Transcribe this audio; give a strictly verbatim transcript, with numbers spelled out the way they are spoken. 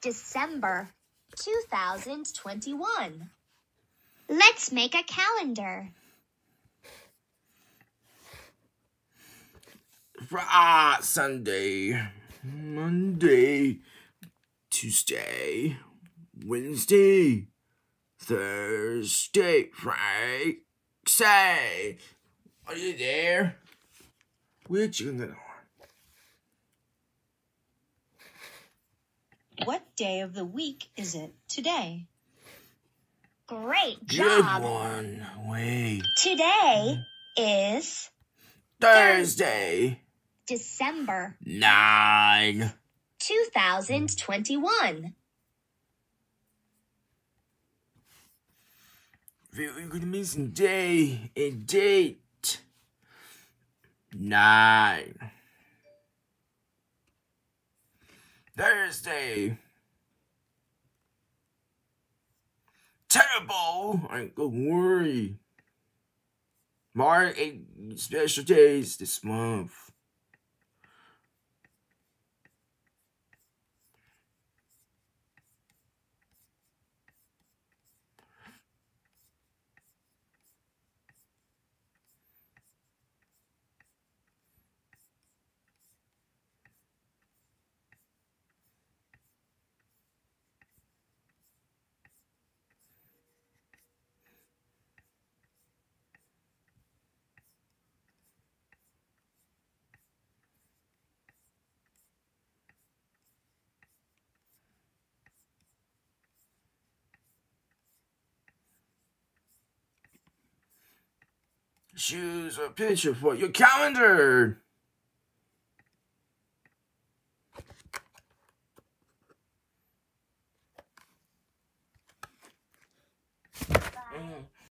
December two thousand twenty-one. Let's make a calendar. Friday, Sunday, Monday, Tuesday, Wednesday, Thursday, Friday, Saturday. Are you there? Which you gonna? What day of the week is it today? Great Good job. one. Wait. Today is Thursday. December Nine. two thousand twenty-one. We're gonna miss a day and date. Nine. Thursday. Terrible. I ain't gonna worry. Mark eight special days this month. Choose a picture for your calendar.